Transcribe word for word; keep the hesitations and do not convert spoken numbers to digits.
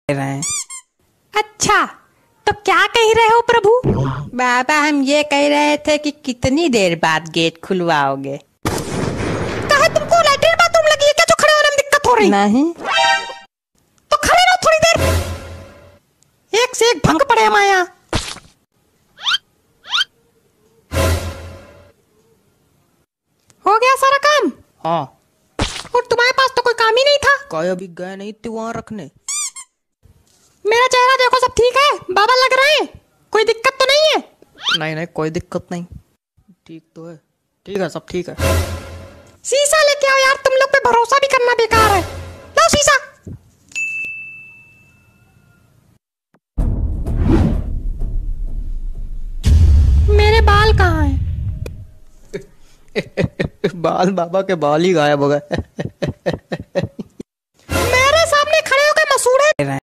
रहे हैं। अच्छा, तो क्या कह रहे हो प्रभु? बाबा हम ये कह रहे थे कि कितनी देर बाद गेट खुलवाओगे? कहा तुमको लैट्रिन बाथरूम लगी है क्या जो खड़े होने में दिक्कत हो रही? नहीं। तो खड़े रहो थोड़ी देर, एक से एक भंग पड़े हमारे यहाँ। हो गया सारा काम? हाँ। और तुम्हारे पास तो कोई काम ही नहीं था। कोई अभी गए नहीं थे वहाँ रखने। मेरा चेहरा देखो, सब ठीक है? बाबा लग रहे हैं, कोई दिक्कत तो नहीं है? नहीं नहीं कोई दिक्कत नहीं, ठीक तो है। ठीक है सब ठीक है। शीशा लेके आओ यार, तुम लोग पे भरोसा भी करना बेकार है। लाओ शीशा। मेरे बाल कहाँ हैं? बाल बाबा के बाल ही गायब हो गए।